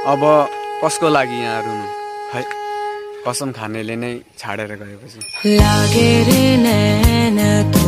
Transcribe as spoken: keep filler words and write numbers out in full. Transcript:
अब कसको लागि यहाँ रुनु है कसम खानेले नै छाडेर गएपछि लागे रे नैन